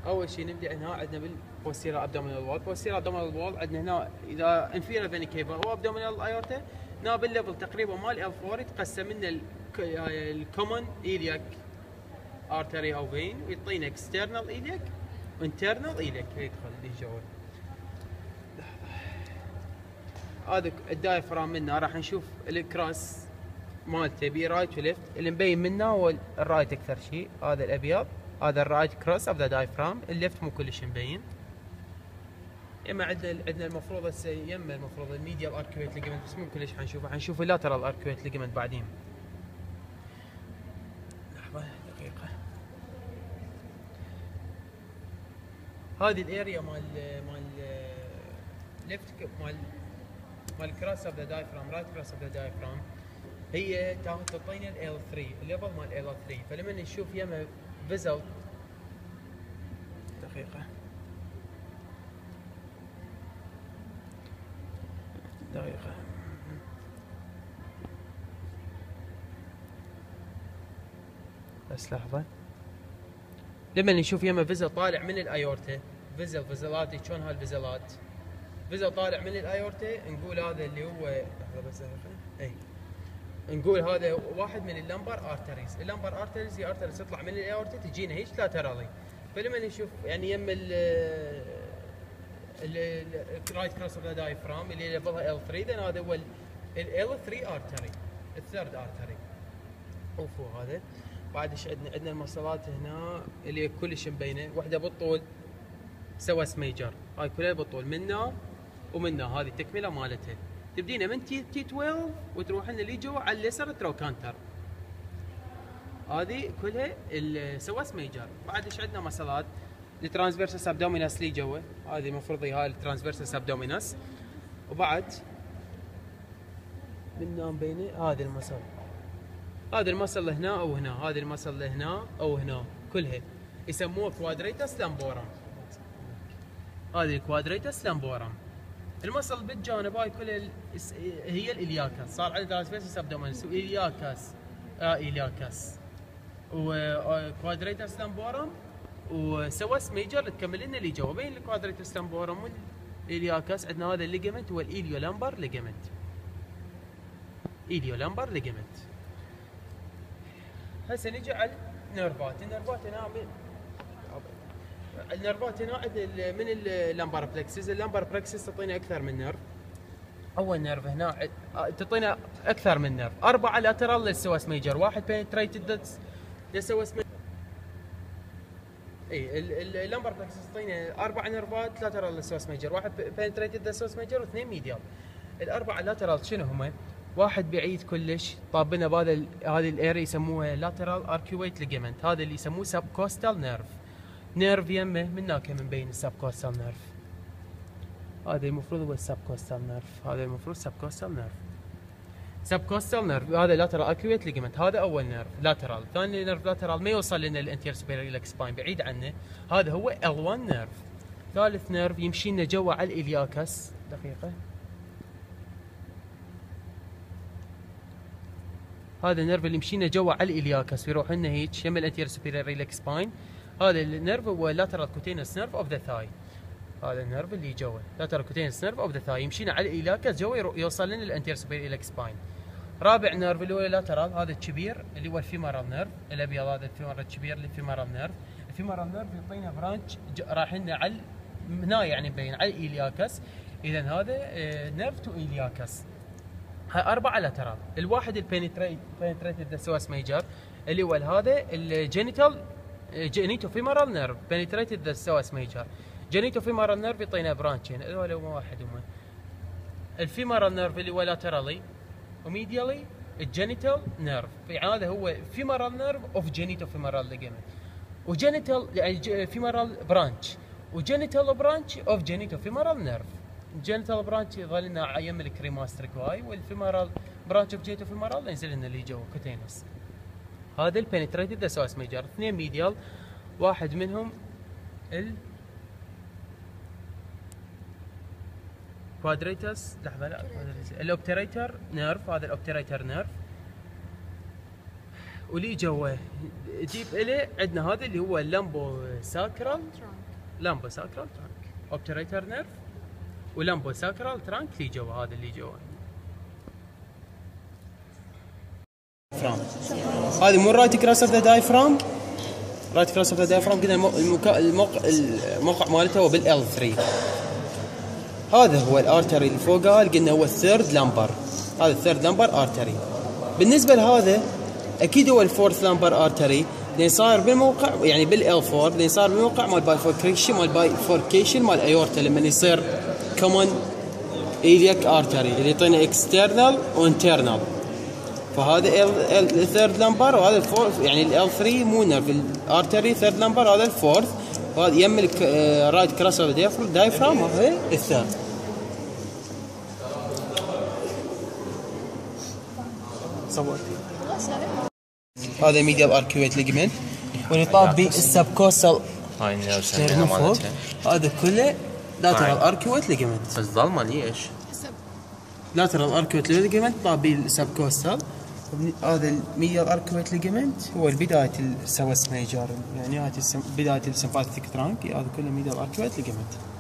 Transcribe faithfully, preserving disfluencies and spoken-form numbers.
اول شيء نبدا هنا عندنا بالبوستيرا ابدومينال وول، بوستيرا ابدومينال وول عندنا هنا اذا انفيرا فيني كيفا هو ابدومينال ايورتا، هنا بالليفل تقريبا مال ال أربعة يتقسم لنا الكومن ايلياك ارتري او فين، ويعطينا اكسترنال ايلياك وانترنال ايلياك يدخل اللي جوا. هذا الدايفرام منا راح نشوف الكراس مالته بي رايت وليفت، اللي مبين منه هو الرايت اكثر شيء، هذا الابيض هذا الرايت كروس اوف ذا دايفرام، الليفت مو كلش مبين. اما عندنا عندنا المفروض هسه يمه المفروض الميديال اركويت ليجمنت، بس مو كلش حنشوفه، حنشوف اللاترال اركويت ليجمنت بعدين. لحظه دقيقه. هذه الاريا مال مال ليفت مال مال كراس اوف ذا دايفرام، رايت كراس اوف ذا دايفرام، هي تعطينا ال إل ثلاثة، الليفل مال إل ثلاثة، فلما نشوف يمه فيزل دقيقة دقيقة بس لحظة. لما نشوف يمه فيزل طالع من الايورتا، فيزل فيزلات شلون هالفيزلات؟ فيزل طالع من الايورتا، نقول هذا اللي هو لحظة بس اي نقول هذا واحد من اللمبر ارتريز، اللمبر ارتريز هي ارتريز تطلع من الايورتا تجينا هيك لاترالي، فلما نشوف يعني يم ال الرايت كروس اوف ذا دايفرام اللي ليفلها إل ثلاثة، هذا هو ال إل ثلاثة ارتري، الثيرد ارتري. وفوق هذا بعد ايش عندنا؟ عندنا المصلات هنا اللي كلش مبينه، وحده بالطول سوس ميجر، هاي كلها بالطول منا ومنا، هذه التكمله مالتها، تبدينا من تي تي اثنا عشر وتروح لنا اللي جوا على اليسار ترو كانتر، هذه كلها السوس ميجر. بعد ايش عندنا مسلات؟ الترانسفيرسس ابدومينس اللي جوا، هذه المفروض هاي الترانسفيرسس ابدومينس، وبعد منا مبينه هذه المسل، هذا المسل هنا او هنا، هذه المسل هنا او هنا، كلها يسموها كوادريتس لامبورم، هذه الكوادريتس لامبورم. المسل بالجانب هاي كلها هي الالياكس، صار عندنا ترانسفيرسس ابدومينس والياكس اه الياكس وكوادريتس لامبورم وسوس ميجر تكمل لنا اللي جوا. بين الكوادريتس لامبورم والالياكس عندنا هذا الليجمنت هو الايليو لامبر ليجمنت، ايليو لامبر ليجمنت. هسه نجي على النيرفات، النيرفات هنا النيرفات هنا عندنا من اللامبر بلكسس، اللامبر بلكسس تعطينا اكثر من نيرف. اول نيرف هنا تعطينا اكثر من نيرف، اربعه لاترال للسوس ميجر، واحد بينتريتد للسوس ميجر. اي اللامبر بلكسس تعطينا اربع نيرفات لاترال للسوس ميجر، واحد بينتريتد للسوس ميجر واثنين ميديال. الاربعه لاترال شنو هم؟ واحد بعيد كلش طابنا بهذا هذه الاريا يسموها لاترال اركيويت ليجمنت، هذا اللي يسموه سب كوستال نيرف، نيرف يمه من هناك من بين السب كوستال نيرف، هذا المفروض هو السب كوستال نيرف، هذا المفروض سب كوستال نيرف، سب كوستال نيرف، هذا لاترال اركيويت ليجمنت، هذا اول نيرف لاترال. ثاني نيرف لاترال ما يوصل لنا الانتير سوبيريور ايلك سباين، بعيد عنه، هذا هو إل واحد نيرف. ثالث نيرف يمشي لنا جوا على الالياكس، دقيقه، هذا النيرف اللي مشينا جوا على الالياكس ويروح لنا هيك يم الانتير سوبيريور ايلك سباين، هذا النيرف هو لاترال كوتينس نيرف اوف ذا ثاي، هذا النيرف اللي جوا لاترال كوتينس نيرف اوف ذا ثاي، يمشينا على الالياكس جوا يوصل لنا الانتير سوبيريور ايلك سباين. رابع نيرف اللي هو لاترال، هذا الكبير اللي هو الفيمورال نيرف، الابيض هذا الفيمورال الكبير الفيمورال نيرف، الفيمورال نيرف يعطينا برانش راح لنا على هنا يعني مبين على الالياكس، اذا هذا نيرف تو الياكس. هاي أربعة لاترال، الواحد البينتريت بينتريتد دسوس ميجر اللي هو هذا الجينيتال جينيتو فيمورال نيرف بينتريتد دسوس ميجر، جينيتو فيمورال نيرف يعطينا برانشين، هذول هم واحد هم الفيمورال نيرف اللي هو لاترالي وميديالي الجينيتال نيرف، يعني هذا هو فيمورال نيرف اوف جينيتو فيمورال ليجمنت، وجينيتال يعني فيمورال برانش، وجينيتال برانش اوف جينيتو فيمورال نيرف. الجينيتال برانش يظل لنا يم الكريماستريك واي، والفيمورال برانش اوف جينيتو فيمورال ينزل لنا اللي جوا كوتينس. هذا البينتريتد دسوس ميجر، اثنين ميديال، واحد منهم ال كوادريتس، لحظه لا الاوبتريتر نيرف، هذا الاوبتريتر نيرف، ولي جوا جيب إله عندنا هذا اللي هو اللامبو ساكرال لامبو ساكرال ترانك اوبتريتر نيرف ولامبو ساكرال ترانك لي جوا هذا اللي جوا فرام. هذه مو رايت كراس اوف ذا دايفرام رايت كراس اوف ذا دايفرام قلنا الموقع الموقع الموقع مالته هو بالال ثلاثة. هذا هو الارتري اللي فوقها قلنا هو الثيرد لامبر. هذا الثيرد لامبر ارتري. بالنسبه لهذا اكيد هو الفورث لامبر ارتري لان صار بالموقع يعني بالال أربعة لان صار بالموقع مال بايفوركيشن مال بايفوركيشن مال ايورتا لما يصير كومن ايلياك ارتري اللي يعطينا اكسترنال وانترنال. فهذا الثيرد لامبر وهذا الفورث يعني ال ثلاثة مو نيرف الارتري ثيرد لامبر هذا الفورث وهذا يملك رايت كراس اوف دايفرام هذا الثيرد. صور هذا ميديال اركيويت ليجمنت ونطاب به السبكوستال هاي النيرف مالتها هذا كله لاترال اركيويت ليجمنت. بس ظلمه ليش؟ لاترال اركيويت ليجمنت طاب به السبكوستال. هذا الميديال اركيويت ليجمنت هو بدايه السوس ميجر يعني بدايه السمباثيك ترانك هذا كله ميديال اركيويت ليجمنت.